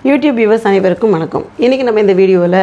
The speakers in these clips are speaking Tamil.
யூடியூப் வியூவர்ஸ் அனைவருக்கும் வணக்கம். இன்றைக்கி நம்ம இந்த வீடியோவில்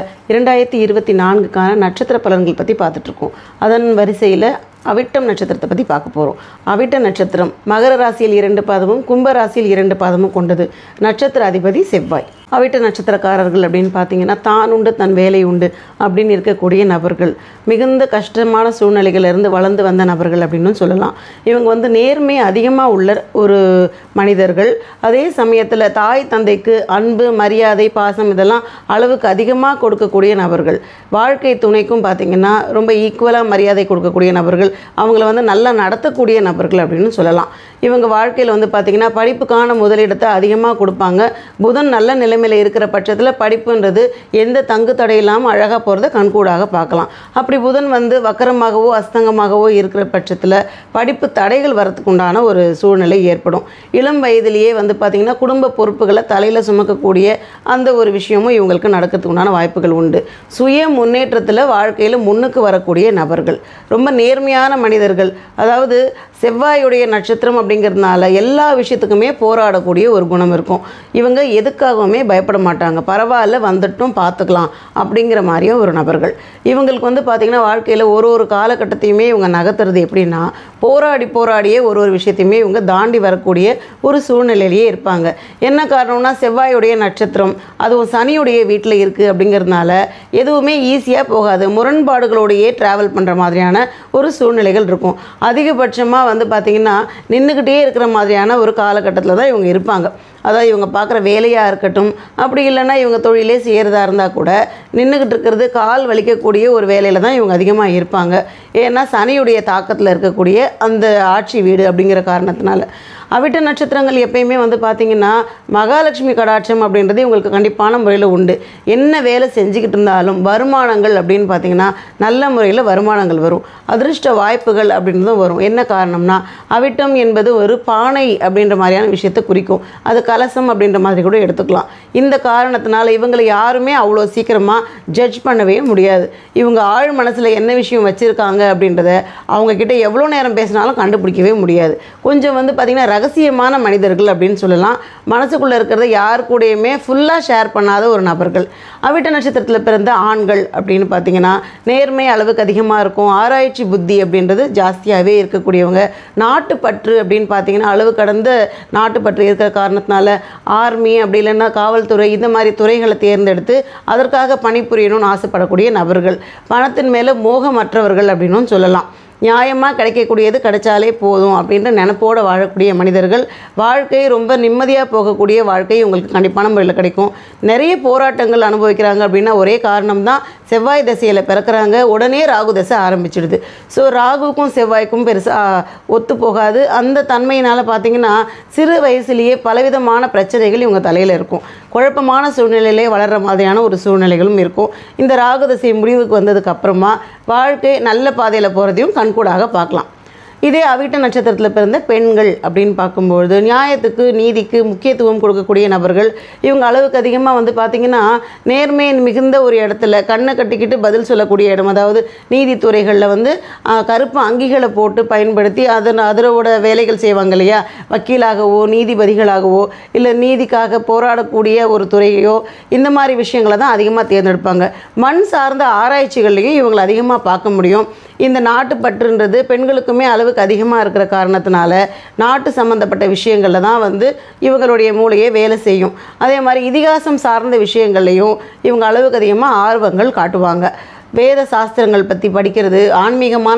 2024க்கான நட்சத்திர பலன்கள் பற்றி பார்த்துட்ருக்கோம். அதன் வரிசையில் அவிட்டம் நட்சத்திரத்தை பற்றி பார்க்க போகிறோம். அவிட்ட நட்சத்திரம் மகர ராசியில் 2 பாதமும் கும்ப ராசியில் 2 பாதமும் கொண்டது. நட்சத்திர அதிபதி செவ்வாய். அவிட்ட நட்சத்திரக்காரர்கள் அப்படின்னு பார்த்தீங்கன்னா தான் உண்டு தன் வேலை உண்டு அப்படின்னு இருக்கக்கூடிய நபர்கள், மிகுந்த கஷ்டமான சூழ்நிலைகளிலிருந்து வளர்ந்து வந்த நபர்கள் அப்படின்னு சொல்லலாம். இவங்க நேர்மை அதிகமாக உள்ள ஒரு மனிதர்கள். அதே சமயத்தில் தாய் தந்தைக்கு அன்பு, மரியாதை, பாசம் இதெல்லாம் அளவுக்கு அதிகமாக கொடுக்கக்கூடிய நபர்கள். வாழ்க்கை துணைக்கும் பார்த்திங்கன்னா ரொம்ப ஈக்குவலாக மரியாதை கொடுக்கக்கூடிய நபர்கள். அவங்கள நல்லா நடத்தக்கூடிய நபர்கள் அப்படின்னு சொல்லலாம். இவங்க வாழ்க்கையில் பார்த்திங்கன்னா படிப்புக்கான முதலிடத்தை அதிகமாக கொடுப்பாங்க. புதன் நல்ல நிலைமையில் இருக்கிற பட்சத்தில் படிப்புன்றது எந்த தங்கு தடையில்லாமல் அழகாக போகிறத கண்கூடாக பார்க்கலாம். அப்படி புதன் வக்கரமாகவோ அஸ்தங்கமாகவோ இருக்கிற பட்சத்தில் படிப்பு தடைகள் வரத்துக்கு உண்டான ஒரு சூழ்நிலை ஏற்படும். இளம் வயதிலேயே பார்த்திங்கன்னா குடும்ப பொறுப்புகளை தலையில் சுமக்கக்கூடிய அந்த ஒரு விஷயமும் இவங்களுக்கு நடக்கிறதுக்கு உண்டான வாய்ப்புகள் உண்டு. சுய முன்னேற்றத்தில் வாழ்க்கையில் முன்னுக்கு வரக்கூடிய நபர்கள், ரொம்ப நேர்மையான மனிதர்கள். அதாவது செவ்வாயுடைய நட்சத்திரம் அப்படிங்கிறதுனால எல்லா விஷயத்துக்குமே போராடக்கூடிய ஒரு குணம் இருக்கும். இவங்க எதுக்காகவுமே பயப்பட மாட்டாங்க. பரவாயில்ல, வந்துட்டும் பார்த்துக்கலாம் அப்படிங்கிற மாதிரியே ஒரு நபர்கள். இவங்களுக்கு பார்த்திங்கன்னா வாழ்க்கையில் ஒரு காலகட்டத்தையுமே இவங்க நகர்த்துறது எப்படின்னா, போராடியே ஒரு விஷயத்தையுமே இவங்க தாண்டி வரக்கூடிய ஒரு சூழ்நிலையிலேயே இருப்பாங்க. என்ன காரணம்னா, செவ்வாயுடைய நட்சத்திரம் அதுவும் சனியுடைய வீட்டில் இருக்குது அப்படிங்கிறதுனால எதுவுமே ஈஸியாக போகாது. முரண்பாடுகளோடையே ட்ராவல் பண்ணுற மாதிரியான ஒரு சூழ்நிலைகள் இருக்கும். அதிகபட்சமாக பார்த்திங்கன்னா நின்றுக்கிட்டே இருக்கிற மாதிரியான ஒரு காலகட்டத்தில் தான் இவங்க இருப்பாங்க. அதாவது இவங்க பார்க்குற வேலையாக இருக்கட்டும், அப்படி இல்லைன்னா இவங்க தொழிலே செய்கிறதா இருந்தால் கூட நின்றுக்கிட்டு இருக்கிறது, கால் வலிக்கக்கூடிய ஒரு வேலையில் தான் இவங்க அதிகமாக இருப்பாங்க. ஏன்னா சனியுடைய தாக்கத்தில் இருக்கக்கூடிய அந்த ஆட்சி வீடு அப்படிங்கிற காரணத்தினால. அவிட்ட நட்சத்திரங்கள் எப்பயுமே பார்த்திங்கன்னா மகாலட்சுமி கடாட்சம் அப்படின்றது இவங்களுக்கு கண்டிப்பான முறையில் உண்டு. என்ன வேலை செஞ்சுக்கிட்டு இருந்தாலும் வருமானங்கள் அப்படின்னு பார்த்திங்கன்னா நல்ல முறையில் வருமானங்கள் வரும். அதிர்ஷ்ட வாய்ப்புகள் அப்படின்றதும் வரும். என்ன காரணம்னா, அவிட்டம் என்பது ஒரு பானை அப்படின்ற மாதிரியான விஷயத்தை குறிக்கும். அது கலசம் அப்படின்ற மாதிரி கூட எடுத்துக்கலாம். இந்த காரணத்தினால இவங்களை யாருமே அவ்வளோ சீக்கிரமாக ஜட்ஜ் பண்ணவே முடியாது. இவங்க ஆழ் மனசில் என்ன விஷயம் வச்சுருக்காங்க அப்படின்றத அவங்கக்கிட்ட எவ்வளோ நேரம் பேசினாலும் கண்டுபிடிக்கவே முடியாது. கொஞ்சம் பார்த்திங்கன்னா ரகசியமான மனிதர்கள் அப்படின்னு சொல்லலாம். மனசுக்குள்ளே இருக்கிறத யார் கூடயுமே ஃபுல்லாக ஷேர் பண்ணாத ஒரு நபர்கள். அவிட்ட நட்சத்திரத்தில் பிறந்த ஆண்கள் அப்படின்னு பார்த்தீங்கன்னா நேர்மை அளவுக்கு அதிகமாக இருக்கும். ஆராய்ச்சி புத்தி அப்படின்றது ஜாஸ்தியாகவே இருக்கக்கூடியவங்க. நாட்டுப்பற்று அப்படின்னு பார்த்தீங்கன்னா அளவு கடந்த நாட்டுப்பற்று இருக்கிற காரணத்தினால ஆர்மி அப்படி இல்லைன்னா காவல்துறை இந்த மாதிரி துறைகளை தேர்ந்தெடுத்து அதற்காக பணிபுரியணும்னு ஆசைப்படக்கூடிய நபர்கள். பணத்தின் மேலே மோகமற்றவர்கள் அப்படின்னும் சொல்லலாம். நியாயமாக கிடைக்கக்கூடியது கிடைச்சாலே போதும் அப்படின்ற நினைப்போடு வாழக்கூடிய மனிதர்கள். வாழ்க்கை ரொம்ப நிம்மதியாக போகக்கூடிய வாழ்க்கை உங்களுக்கு கண்டிப்பான முறையில் கிடைக்கும். நிறைய போராட்டங்கள் அனுபவிக்கிறாங்க அப்படின்னா ஒரே காரணம் தான், செவ்வாய் தசையில் பிறக்கிறாங்க, உடனே ராகு தசை ஆரம்பிச்சிடுது. ஸோ ராகுக்கும் செவ்வாய்க்கும் பெருசாக ஒத்து போகாது. அந்த தன்மையினால் பார்த்திங்கன்னா சிறு வயசுலேயே பலவிதமான பிரச்சனைகள் இவங்க தலையில் இருக்கும். குழப்பமான சூழ்நிலையிலே வளர்கிற மாதிரியான ஒரு சூழ்நிலைகளும் இருக்கும். இந்த ராகு தசை முடிவுக்கு வந்ததுக்கு அப்புறமா வாழ்க்கை நல்ல பாதையில் போகிறதையும் கண்கூடாக பார்க்கலாம். இதே அவிட்ட நட்சத்திரத்தில் பிறந்த பெண்கள் அப்படின்னு பார்க்கும்பொழுது நியாயத்துக்கு நீதிக்கு முக்கியத்துவம் கொடுக்கக்கூடிய நபர்கள். இவங்க அளவுக்கு அதிகமாக பார்த்திங்கன்னா நேர்மை மிகுந்த ஒரு இடத்துல கண்ணை கட்டிக்கிட்டு பதில் சொல்லக்கூடிய இடம். அதாவது நீதித்துறைகளில் கருப்பு அங்கிகளை போட்டு பயன்படுத்தி அதனோட வேலைகள் செய்வாங்க இல்லையா, வக்கீலாகவோ நீதிபதிகளாகவோ இல்லை நீதிக்காக போராடக்கூடிய ஒரு துறையோ இந்த மாதிரி விஷயங்களை தான் அதிகமாக தேர்ந்தெடுப்பாங்க. மண் சார்ந்த ஆராய்ச்சிகள்லையும் இவங்களை அதிகமாக பார்க்க முடியும். இந்த நாட்டுப்பற்றுன்றது பெண்களுக்குமே அளவுக்கு அதிகமாக இருக்கிற காரணத்தினால நாட்டு சம்மந்தப்பட்ட விஷயங்களில் தான் இவங்களுடைய மூளையே வேலை செய்யும். அதே மாதிரி இதிகாசம் சார்ந்த விஷயங்கள்லையும் இவங்க அளவுக்கு அதிகமாக ஆர்வங்கள் காட்டுவாங்க. வேத சாஸ்திரங்கள் பற்றி படிக்கிறது, ஆன்மீக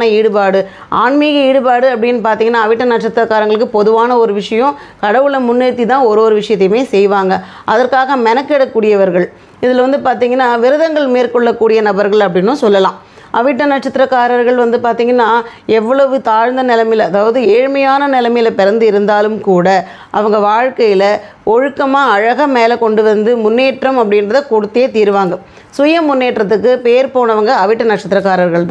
ஈடுபாடு அப்படின்னு பார்த்திங்கன்னா அவிட்ட நட்சத்திரக்காரங்களுக்கு பொதுவான ஒரு விஷயம், கடவுளை முன்னிறுத்தி தான் ஒரு விஷயத்தையுமே செய்வாங்க. அதற்காக மெனக்கெடக்கூடியவர்கள். இதில் பார்த்திங்கன்னா விரதங்கள் மேற்கொள்ளக்கூடிய நபர்கள் அப்படின்னும் சொல்லலாம். அவிட்ட நட்சத்திரக்காரர்கள் பார்த்திங்கன்னா எவ்வளவு தாழ்ந்த நிலைமையில், அதாவது ஏழ்மையான நிலைமையில் பிறந்து இருந்தாலும் கூட அவங்க வாழ்க்கையில் ஒழுக்கமாக அழகாக மேலே கொண்டு முன்னேற்றம் அப்படின்றத கொடுத்தே தீருவாங்க. சுய முன்னேற்றத்துக்கு பேர் போனவங்க அவிட்ட நட்சத்திரக்காரர்கள் தான்.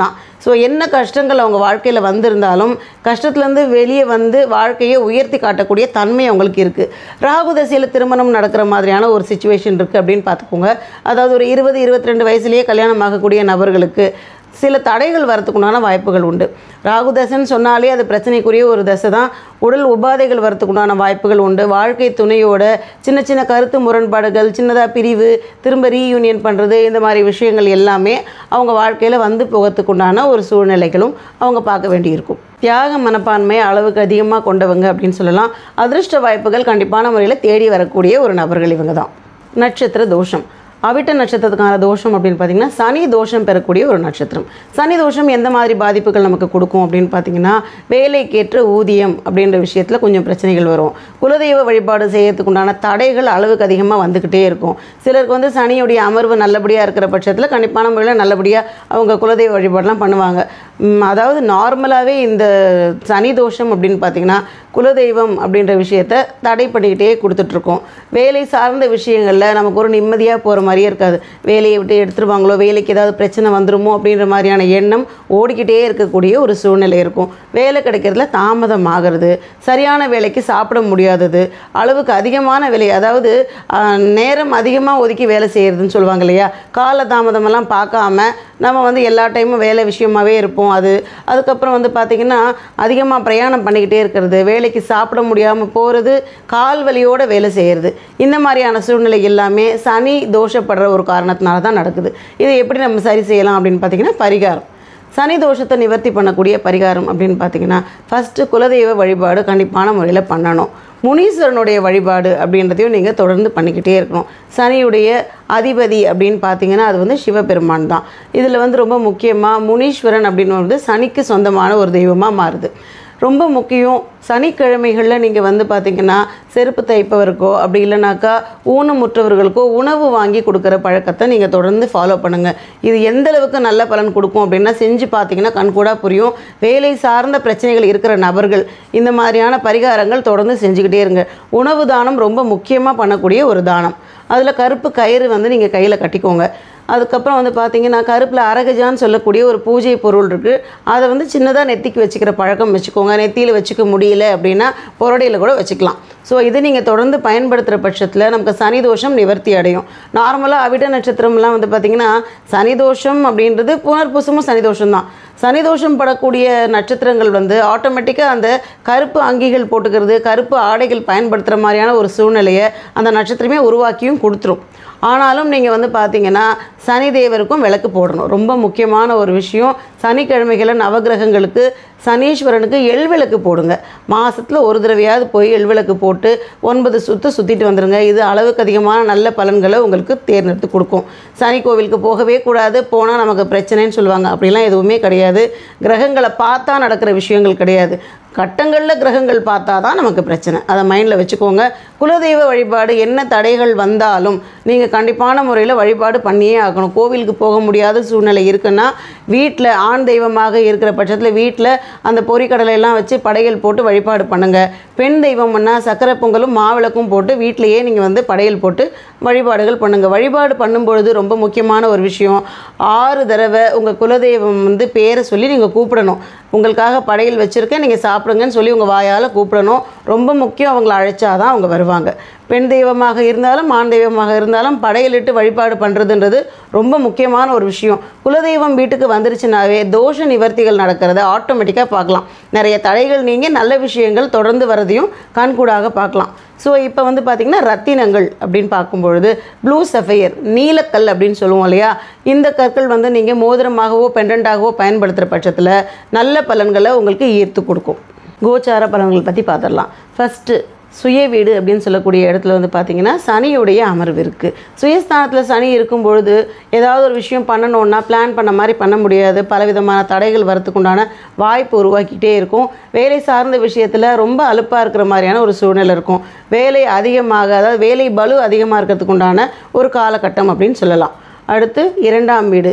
ஸோ என்ன கஷ்டங்கள் அவங்க வாழ்க்கையில் வந்திருந்தாலும் கஷ்டத்துலேருந்து வெளியே வந்து வாழ்க்கையை உயர்த்தி காட்டக்கூடிய தன்மை அவங்களுக்கு இருக்குது. ராகு தசையில் திருமணம் நடக்கிற மாதிரியான ஒரு சுச்சுவேஷன் இருக்குது அப்படின்னு பார்த்துக்கோங்க. அதாவது ஒரு 20-22 வயசுலேயே கல்யாணம் ஆகக்கூடிய நபர்களுக்கு சில தடைகள் வரத்துக்குண்டான வாய்ப்புகள் உண்டு. ராகு தசைன்னு சொன்னாலே அது பிரச்சனைக்குரிய ஒரு தசை தான். உடல் உபாதைகள் வரத்துக்குண்டான வாய்ப்புகள் உண்டு. வாழ்க்கை துணையோட சின்ன சின்ன கருத்து முரண்பாடுகள், சின்னதாக பிரிவு, திரும்ப ரீயூனியன் பண்ணுறது, இந்த மாதிரி விஷயங்கள் எல்லாமே அவங்க வாழ்க்கையில் வந்து போகிறதுக்குண்டான ஒரு சூழ்நிலைகளும் அவங்க பார்க்க வேண்டியிருக்கும். தியாக மனப்பான்மை அளவுக்கு அதிகமாக கொண்டவங்க அப்படின்னு சொல்லலாம். அதிர்ஷ்ட வாய்ப்புகள் கண்டிப்பான முறையில் தேடி வரக்கூடிய ஒரு நபர்கள் இவங்க தான். நட்சத்திர தோஷம். அவிட்ட நட்சத்திரத்துக்கான தோஷம் அப்படின்னு பார்த்தீங்கன்னா சனி தோஷம் பெறக்கூடிய ஒரு நட்சத்திரம். சனி தோஷம் எந்த மாதிரி பாதிப்புகள் நமக்கு கொடுக்கும் அப்படின்னு பார்த்தீங்கன்னா, வேலைக்கேற்ற ஊதியம் அப்படின்ற விஷயத்தில் கொஞ்சம் பிரச்சனைகள் வரும். குலதெய்வ வழிபாடு செய்யறதுக்கு உண்டான தடைகள் அளவுக்கு அதிகமாக வந்துக்கிட்டே இருக்கும். சிலருக்கு வந்து சனியுடைய அமர்வு நல்லபடியாக இருக்கிற பட்சத்தில் கண்டிப்பான முறையில் நல்லபடியாக அவங்க குலதெய்வ வழிபாடெலாம் பண்ணுவாங்க. அதாவது நார்மலாகவே இந்த சனி தோஷம் அப்படின்னு பார்த்தீங்கன்னா குலதெய்வம் அப்படின்ற விஷயத்தை தடை பண்ணிக்கிட்டே கொடுத்துட்ருக்கோம். வேலை சார்ந்த விஷயங்களில் நமக்கு ஒரு நிம்மதியாக போகிற மாதிரியே இருக்காது. வேலையை விட்டு எடுத்துருவாங்களோ, வேலைக்கு ஏதாவது பிரச்சனை வந்துருமோ அப்படின்ற மாதிரியான எண்ணம் ஓடிக்கிட்டே இருக்கக்கூடிய ஒரு சூழ்நிலை இருக்கும். வேலை கிடைக்கிறதுல தாமதம் ஆகிறது, சரியான வேலைக்கு சாப்பிட முடியாதது, அளவுக்கு அதிகமான வேலை, அதாவது நேரம் அதிகமாக ஒதுக்கி வேலை செய்கிறதுன்னு சொல்லுவாங்க இல்லையா, கால தாமதமெல்லாம் பார்க்காம நம்ம வந்து எல்லா டைமும் வேலை விஷயமாகவே இருப்போம். அதுக்கப்புறம் வந்து பார்த்திங்கன்னா அதிகமாக பிரயாணம் பண்ணிக்கிட்டே இருக்கிறது, வேலைக்கு சாப்பிட முடியாமல் போகிறது, கால் வலியோடு வேலை செய்கிறது, இந்த மாதிரியான சூழ்நிலை எல்லாமே சனி தோஷப்படுற ஒரு காரணத்தினால தான் நடக்குது. இதை எப்படி நம்ம சரி செய்யலாம் அப்படின்னு பார்த்திங்கன்னா, பரிகாரம். சனி தோஷத்தை நிவர்த்தி பண்ணக்கூடிய பரிகாரம் அப்படின்னு பார்த்திங்கன்னா, ஃபஸ்ட்டு குலதெய்வ வழிபாடு கண்டிப்பான முறையில் பண்ணணும். முனீஸ்வரனுடைய வழிபாடு அப்படின்றதையும் நீங்கள் தொடர்ந்து பண்ணிக்கிட்டே இருக்கணும். சனியுடைய அதிபதி அப்படின்னு பார்த்தீங்கன்னா அது வந்து சிவபெருமான் தான். இதில் வந்து ரொம்ப முக்கியமாக முனீஸ்வரன் அப்படின்னு வந்து சனிக்கு சொந்தமான ஒரு தெய்வமாக மாறுது. ரொம்ப முக்கியம். சனிக்கிழமைகளில் நீங்கள் வந்து பார்த்திங்கன்னா செருப்பு தைப்பவருக்கோ அப்படி இல்லைனாக்கா ஊனமுற்றவர்களுக்கோ உணவு வாங்கி கொடுக்குற பழக்கத்தை நீங்கள் தொடர்ந்து ஃபாலோ பண்ணுங்கள். இது எந்த அளவுக்கு நல்ல பலன் கொடுக்கும் அப்படின்னா செஞ்சு பார்த்தீங்கன்னா கண்கூடாக புரியும். வேலை சார்ந்த பிரச்சனைகள் இருக்கிற நபர்கள் இந்த மாதிரியான பரிகாரங்கள் தொடர்ந்து செஞ்சுக்கிட்டே இருங்க. உணவு தானம் ரொம்ப முக்கியமாக பண்ணக்கூடிய ஒரு தானம். அதில் கருப்பு கயிறு வந்து நீங்கள் கையில் கட்டிக்கோங்க. அதுக்கப்புறம் வந்து பார்த்திங்கன்னா கருப்பில் அரகஜான்னு சொல்லக்கூடிய ஒரு பூஜை பொருள் இருக்குது. அதை வந்து சின்னதாக நெத்திக்கு வச்சுக்கிற பழக்கம் வச்சுக்கோங்க. நெத்தியில் வச்சுக்க முடியல அப்படின்னா புரடையில் கூட வச்சுக்கலாம். ஸோ இது நீங்கள் தொடர்ந்து பயன்படுத்துகிற பட்சத்தில் நமக்கு சனி தோஷம் நிவர்த்தி அடையும். நார்மலாக அவிட்ட நட்சத்திரம்லாம் வந்து பார்த்திங்கன்னா சனி தோஷம் அப்படின்றது புனர்பூசமும் சனி தோஷம் தான். சனி தோஷம் படக்கூடிய நட்சத்திரங்கள் வந்து ஆட்டோமேட்டிக்காக அந்த கருப்பு அங்கிகள் போட்டுக்கிறது, கருப்பு ஆடைகள் பயன்படுத்துகிற மாதிரியான ஒரு சூழ்நிலையை அந்த நட்சத்திரமே உருவாக்கியும் கொடுத்துரும். ஆனாலும் நீங்கள் வந்து பார்த்தீங்கன்னா சனி தேவருக்கும் விளக்கு போடணும். ரொம்ப முக்கியமான ஒரு விஷயம். சனிக்கிழமைகளை நவகிரகங்களுக்கு சனீஸ்வரனுக்கு எள்விளக்கு போடுங்க. மாதத்தில் ஒரு தடவையாவது போய் எள்விளக்கு போட்டு 9 சுற்று சுற்றிட்டு வந்துடுங்க. இது அளவுக்கு அதிகமான நல்ல பலன்களை உங்களுக்கு தேர்ந்தெடுத்து கொடுக்கும். சனி கோவிலுக்கு போகவே கூடாது, போனால் நமக்கு பிரச்சனைன்னு சொல்லுவாங்க. அப்படிலாம் எதுவுமே கிடையாது. கிரகங்களை பார்த்தா நடக்கிற விஷயங்கள் கிடையாது. கட்டங்களில் கிரகங்கள் பார்த்தா தான் நமக்கு பிரச்சனை. அதை மைண்டில் வச்சுக்கோங்க. குலதெய்வ வழிபாடு என்ன தடைகள் வந்தாலும் நீங்கள் கண்டிப்பான முறையில் வழிபாடு பண்ணியே ஆகணும். கோவிலுக்கு போக முடியாத சூழ்நிலை இருக்குன்னா வீட்டில் ஆண் தெய்வமாக இருக்கிற பட்சத்தில் வீட்டில் அந்த பொரிக்கடலையெல்லாம் வச்சு படையல் போட்டு வழிபாடு பண்ணுங்கள். பெண் தெய்வம்னா சக்கரை பொங்கலும் மாவிளக்கும் போட்டு வீட்டிலையே நீங்கள் வந்து படையல் போட்டு வழிபாடுகள் பண்ணுங்கள். வழிபாடு பண்ணும்பொழுது ரொம்ப முக்கியமான ஒரு விஷயம், 6 தடவை உங்கள் குலதெய்வம் வந்து பேரை சொல்லி நீங்கள் கூப்பிடணும். உங்களுக்காக படையல் வச்சுருக்கேன், நீங்கள் சாப்பிடுங்கன்னு சொல்லி உங்கள் வாயால் கூப்பிடணும். ரொம்ப முக்கியம். அவங்கள அழைச்சாதான் அவங்க வருவாங்க. பெண் தெய்வமாக இருந்தாலும் ஆண் தெய்வமாக இருந்தாலும் படையலிட்டு வழிபாடு பண்ணுறதுன்றது ரொம்ப முக்கியமான ஒரு விஷயம். குலதெய்வம் வீட்டுக்கு வந்துருச்சுனாவே தோஷ நிவர்த்திகள் நடக்கிறத ஆட்டோமேட்டிக்காக பார்க்கலாம். நிறைய தடைகள் நீங்கள் நல்ல விஷயங்கள் தொடர்ந்து வரதையும் கண்கூடாக பார்க்கலாம். ஸோ இப்போ வந்து பார்த்திங்கன்னா ரத்தினங்கள் அப்படின்னு பார்க்கும்பொழுது ப்ளூ சஃபையர், நீலக்கல் அப்படின்னு சொல்லுவோம் இல்லையா, இந்த கற்கள் வந்து நீங்கள் மோதிரமாகவோ பெண்டண்டாகவோ பயன்படுத்துகிற பட்சத்தில் நல்ல பலன்களை உங்களுக்கு ஈர்த்து கொடுக்கும். கோச்சார பலன்கள் பற்றி பார்த்துடலாம். ஃபஸ்ட்டு சுய வீடு அப்படின்னு சொல்லக்கூடிய இடத்துல வந்து பார்த்திங்கன்னா சனியுடைய அமர்வு இருக்குது. சுயஸ்தானத்தில் சனி இருக்கும் பொழுது ஏதாவது ஒரு விஷயம் பண்ணணுன்னா பிளான் பண்ண மாதிரி பண்ண முடியாது. பலவிதமான தடைகள் வரத்துக்குண்டான வாய்ப்பு உருவாக்கிட்டே இருக்கும். வேலை சார்ந்த விஷயத்தில் ரொம்ப அலுப்பாக இருக்கிற மாதிரியான ஒரு சூழ்நிலை இருக்கும். வேலை அதிகமாக, அதாவது வேலை பளு அதிகமாக இருக்கிறதுக்குண்டான ஒரு காலகட்டம் அப்படின்னு சொல்லலாம். அடுத்து 2ஆம் வீடு.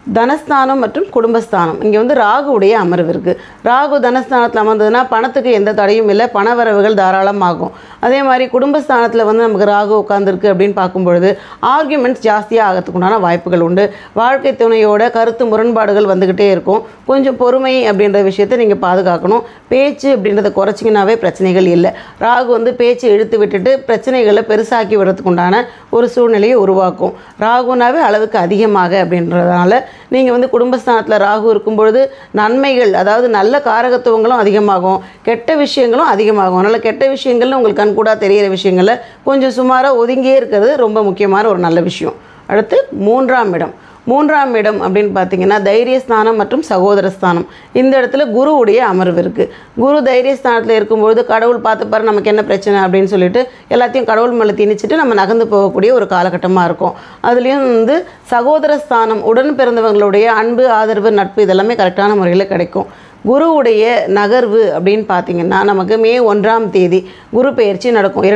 தனஸ்தானம் மற்றும் குடும்பஸ்தானம். இங்கே வந்து ராகுவுடைய அமர்வு இருக்குது. ராகு தனஸ்தானத்தில் அமர்ந்ததுன்னா பணத்துக்கு எந்த தடையும் இல்லை, பணவரவுகள் தாராளமாகும். அதே மாதிரி குடும்பஸ்தானத்தில் வந்து நமக்கு ராகு உட்காந்துருக்கு அப்படின்னு பார்க்கும்பொழுது ஆர்கியூமெண்ட்ஸ் ஜாஸ்தியாக ஆகிறதுக்குண்டான வாய்ப்புகள் உண்டு. வாழ்க்கை துணையோட கருத்து முரண்பாடுகள் வந்துக்கிட்டே இருக்கும். கொஞ்சம் பொறுமை அப்படின்ற விஷயத்தை நீங்கள் பாதுகாக்கணும். பேச்சு அப்படின்றத குறைச்சிங்கனாவே பிரச்சனைகள் இல்லை. ராகு வந்து பேச்சு இழுத்து விட்டுட்டு பிரச்சனைகளை பெருசாக்கி விடுறதுக்குண்டான ஒரு சூழ்நிலையை உருவாக்கும். ராகுனாவே அளவுக்கு அதிகமாக அப்படின்றதுனால நீங்கள் வந்து குடும்பஸ்தானத்தில் ராகு இருக்கும் பொழுது நன்மைகள், அதாவது நல்ல காரகத்துவங்களும் அதிகமாகும், கெட்ட விஷயங்களும் அதிகமாகும். அதனால் கெட்ட விஷயங்கள்னு உங்களுக்கு கண்கூடாக தெரிகிற விஷயங்களில் கொஞ்சம் சுமாராக ஒதுங்கியே இருக்கிறது ரொம்ப முக்கியமான ஒரு நல்ல விஷயம். அடுத்து மூன்றாம் இடம் அப்படின்னு பார்த்தீங்கன்னா தைரியஸ்தானம் மற்றும் சகோதரஸ்தானம். இந்த இடத்துல குருவுடைய அமர்வு இருக்குது. குரு தைரியஸ்தானத்தில் இருக்கும்பொழுது கடவுள் பார்த்துப்பாரு நமக்கு என்ன பிரச்சனை அப்படின்னு சொல்லிட்டு எல்லாத்தையும் கடவுள் மேலே திணிச்சிட்டு நம்ம நகர்ந்து போகக்கூடிய ஒரு காலகட்டமாக இருக்கும். அதுலேயும் வந்து சகோதரஸ்தானம், உடன் பிறந்தவங்களுடைய அன்பு, ஆதரவு, நட்பு இதெல்லாமே கரெக்டான முறையில் கிடைக்கும். குருவுடைய நகர்வு அப்படின்னு பார்த்தீங்கன்னா நமக்கு மே 1ஆம் தேதி குரு பெயர்ச்சி நடக்கும்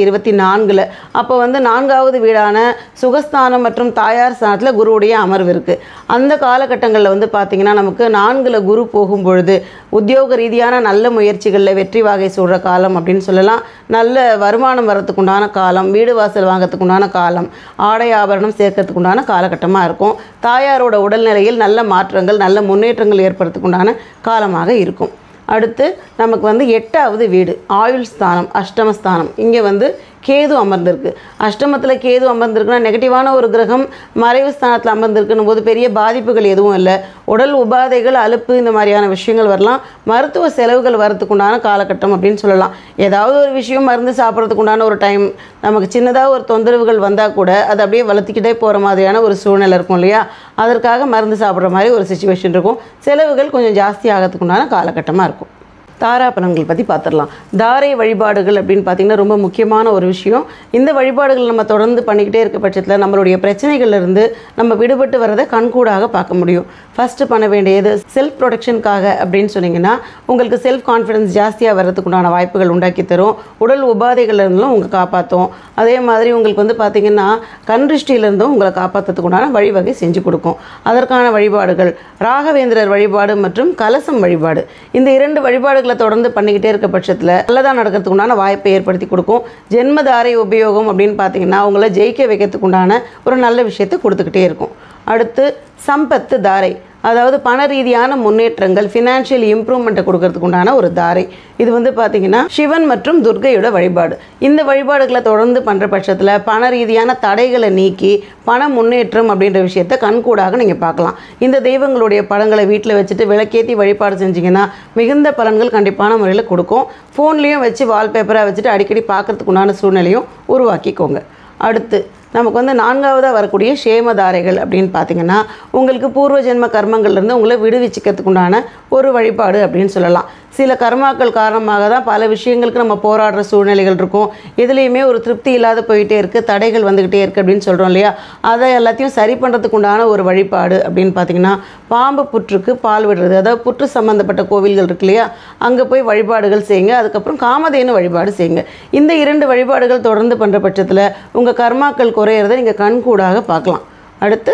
2024. அப்போ வந்து 4வது வீடான சுகஸ்தானம் மற்றும் தாயார் ஸ்தானத்தில் குருவுடைய அமர்வு இருக்குது. அந்த காலகட்டங்களில் வந்து பார்த்திங்கன்னா நமக்கு 4ல் குரு போகும் பொழுது உத்தியோக ரீதியான நல்ல முயற்சிகளில் வெற்றி வாகை சூடுற காலம் அப்படின்னு சொல்லலாம். நல்ல வருமானம் வரத்துக்குண்டான காலம், வீடு வாசல் வாங்கிறதுக்குண்டான காலம், ஆடை ஆபரணம் சேர்க்கறதுக்குண்டான காலகட்டமாக இருக்கும். தாயாரோட உடல்நிலையில் நல்ல மாற்றங்கள், நல்ல முன்னேற்றங்கள் ஏற்படுறதுக்குண்டான காலமாக இருக்கும். அடுத்து நமக்கு வந்து 8வது வீடு ஆயுள் ஸ்தானம், அஷ்டமஸ்தானம். இங்கே வந்து கேது அமர்ந்திருக்கு. அஷ்டமத்தில் கேது அமர்ந்திருக்குன்னா நெகட்டிவான ஒரு கிரகம் மறைவு ஸ்தானத்தில் அமர்ந்திருக்குன்னு போது பெரிய பாதிப்புகள் எதுவும் இல்லை. உடல் உபாதைகள், அலுப்பு, இந்த மாதிரியான விஷயங்கள் வரலாம். மருத்துவ செலவுகள் வரத்துக்குண்டான காலகட்டம் அப்படின்னு சொல்லலாம். ஏதாவது ஒரு விஷயம் மருந்து சாப்பிட்றதுக்குண்டான ஒரு டைம், நமக்கு சின்னதாக ஒரு தொந்தரவுகள் வந்தால் கூட அதை அப்படியே வளர்த்துக்கிட்டே போகிற மாதிரியான ஒரு சூழ்நிலை இருக்கும் இல்லையா, அதற்காக மருந்து சாப்பிட்ற மாதிரி ஒரு சிச்சுவேஷன் இருக்கும். செலவுகள் கொஞ்சம் ஜாஸ்தி ஆகிறதுக்குண்டான காலகட்டமாக இருக்கும். தாரா பலன்கள் பற்றி பார்த்துடலாம். தாரை வழிபாடுகள் அப்படின்னு பார்த்திங்கன்னா ரொம்ப முக்கியமான ஒரு விஷயம். இந்த வழிபாடுகள் நம்ம தொடர்ந்து பண்ணிக்கிட்டே இருக்க பட்சத்தில் நம்மளுடைய பிரச்சனைகள்லேருந்து நம்ம விடுபட்டு வரதை கண்கூடாக பார்க்க முடியும். ஃபஸ்ட்டு பண்ண வேண்டியது செல்ஃப் ப்ரொடெக்ஷனுக்காக அப்படின்னு சொன்னிங்கன்னா உங்களுக்கு செல்ஃப் கான்ஃபிடன்ஸ் ஜாஸ்தியாக வர்றதுக்குண்டான வாய்ப்புகள் உண்டாக்கி தரும். உடல் உபாதைகள்லேருந்தும் உங்களை காப்பாற்றும். அதே மாதிரி உங்களுக்கு வந்து பார்த்திங்கன்னா கண்திருஷ்டியிலேருந்தும் உங்களை காப்பாற்றுறதுக்குண்டான வழிவகை செஞ்சு கொடுக்கும். அதற்கான வழிபாடுகள் ராகவேந்திரர் வழிபாடு மற்றும் கலசம் வழிபாடு. இந்த 2 வழிபாடுகளை தொடர்ந்து பண்ணிக்கிட்டே இருக்க பட்சத்தில் நல்லதாக நடக்கிறதுக்கு உண்டான வாய்ப்பை ஏற்படுத்தி கொடுக்கும். ஜென்மதாரை உபயோகம் அப்படின்னு பார்த்தீங்கன்னா உங்களை ஜெயிக்க வைக்கிறதுக்கு உண்டான ஒரு நல்ல விஷயத்தை கொடுத்துக்கிட்டே இருக்கும். அடுத்து சம்பத்து தாரை, அதாவது பண ரீதியான முன்னேற்றங்கள், ஃபினான்ஷியல் இம்ப்ரூவ்மெண்ட்டை கொடுக்கறதுக்கு உண்டான ஒரு தாரை. இது வந்து பார்த்திங்கன்னா சிவன் மற்றும் துர்க்கையோட வழிபாடு. இந்த வழிபாடுகளை தொடர்ந்து பண்ணுற பட்சத்தில் பண ரீதியான தடைகளை நீக்கி பண முன்னேற்றம் அப்படின்ற விஷயத்தை கண்கூடாக நீங்கள் பார்க்கலாம். இந்த தெய்வங்களுடைய படங்களை வீட்டில் வச்சுட்டு விளக்கேற்றி வழிபாடு செஞ்சிங்கன்னா மிகுந்த பலன்கள் கண்டிப்பான முறையில் கொடுக்கும். ஃபோன்லேயும் வச்சு வால்பேப்பராக வச்சுட்டு அடிக்கடி பார்க்குறதுக்கு உண்டான சூழ்நிலையும் உருவாக்கிக்கோங்க. அடுத்து நமக்கு வந்து 4வதாக வரக்கூடிய சேமதாரைகள் அப்படின்னு பார்த்திங்கன்னா உங்களுக்கு பூர்வ ஜென்ம கர்மங்கள்லேருந்து உங்களை விடுவிச்சிக்கிறதுக்கு உண்டான ஒரு வழிபாடு அப்படின்னு சொல்லலாம். சில கர்மாக்கள் காரணமாக தான் பல விஷயங்களுக்கு நம்ம போராடுற சூழ்நிலைகள் இருக்கும். எதுலேயுமே ஒரு திருப்தி இல்லாத போயிட்டே இருக்குது, தடைகள் வந்துக்கிட்டே இருக்குது அப்படின்னு சொல்கிறோம் இல்லையா, அதை எல்லாத்தையும் சரி பண்ணுறதுக்கு உண்டான ஒரு வழிபாடு அப்படின்னு பார்த்திங்கன்னா பாம்பு புற்றுக்கு பால் விடுறது, அதாவது புற்று சம்மந்தப்பட்ட கோவில்கள் இருக்கு இல்லையா, அங்கே போய் வழிபாடுகள் செய்யுங்க. அதுக்கப்புறம் காமதேனு வழிபாடு செய்யுங்க. இந்த 2 வழிபாடுகள் தொடர்ந்து பண்ணுற பட்சத்தில் உங்கள் கர்மாக்கள் குறையிறதை நீங்கள் கண்கூடாக பார்க்கலாம். அடுத்து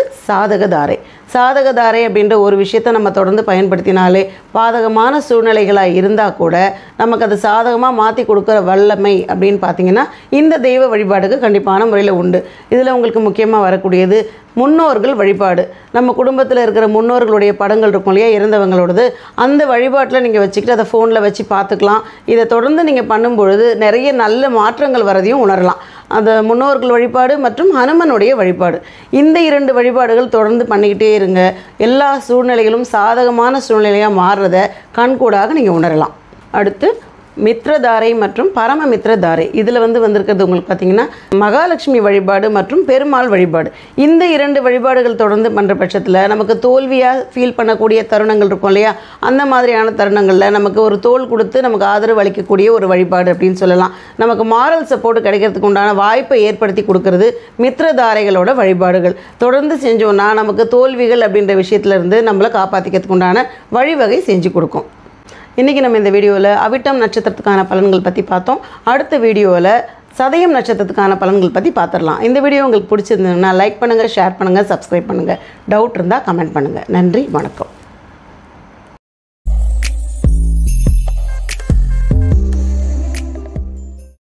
சாதகதாரை அப்படின்ற ஒரு விஷயத்தை நம்ம தொடர்ந்து பயன்படுத்தினாலே பாதகமான சூழ்நிலைகளாக இருந்தால் கூட நமக்கு அது சாதகமாக மாற்றி கொடுக்குற வல்லமை அப்படின்னு பார்த்திங்கன்னா இந்த தெய்வ வழிபாடுக்கு கண்டிப்பான முறையில் உண்டு. இதில் உங்களுக்கு முக்கியமாக வரக்கூடியது முன்னோர்கள் வழிபாடு. நம்ம குடும்பத்தில் இருக்கிற முன்னோர்களுடைய படங்கள் இருக்கும் இல்லையா, இறந்தவங்களோடது, அந்த வழிபாட்டில் நீங்கள் வச்சுக்கிட்டு அதை ஃபோனில் வச்சு பார்த்துக்கலாம். இதை தொடர்ந்து நீங்கள் பண்ணும்பொழுது நிறைய நல்ல மாற்றங்கள் வரதையும் உணரலாம். அந்த முன்னோர்கள் வழிபாடு மற்றும் ஹனுமனுடைய வழிபாடு, இந்த 2 வழிபாடுகள் தொடர்ந்து பண்ணிக்கிட்டே இருங்க. எல்லா சூழ்நிலைகளும் சாதகமான சூழ்நிலையாக மாறுறதை கண்கூடாக நீங்கள் உணரலாம். அடுத்து மித்ரதாரை மற்றும் பரமமித்ரதாரை. இதில் வந்திருக்கிறது உங்களுக்கு பார்த்திங்கன்னா மகாலட்சுமி வழிபாடு மற்றும் பெருமாள் வழிபாடு. இந்த 2 வழிபாடுகள் தொடர்ந்து பண்ணுற பட்சத்தில் நமக்கு தோல்வியாக ஃபீல் பண்ணக்கூடிய தருணங்கள் இருக்கும் இல்லையா, அந்த மாதிரியான தருணங்களில் நமக்கு ஒரு தோள் கொடுத்து நமக்கு ஆதரவு அளிக்கக்கூடிய ஒரு வழிபாடு அப்படின்னு சொல்லலாம். நமக்கு மாரல் சப்போர்ட் கிடைக்கிறதுக்கு உண்டான வாய்ப்பை ஏற்படுத்தி கொடுக்கறது மித்ரதாரைகளோட வழிபாடுகள். தொடர்ந்து செஞ்சோன்னா நமக்கு தோல்விகள் அப்படின்ற விஷயத்துலேருந்து நம்மளை காப்பாற்றிக்கிறதுக்கு உண்டான வழிவகை செஞ்சு கொடுக்கும். இன்றைக்கி நம்ம இந்த வீடியோவில் அவிட்டம் நட்சத்திரத்துக்கான பலன்கள் பற்றி பார்த்தோம். அடுத்த வீடியோவில் சதயம் நட்சத்திரத்துக்கான பலன்கள் பற்றி பார்த்துடலாம். இந்த வீடியோ உங்களுக்கு பிடிச்சிருந்ததுன்னா லைக் பண்ணுங்கள், ஷேர் பண்ணுங்கள், சப்ஸ்கிரைப் பண்ணுங்கள். டவுட் இருந்தால் கமெண்ட் பண்ணுங்கள். நன்றி, வணக்கம்.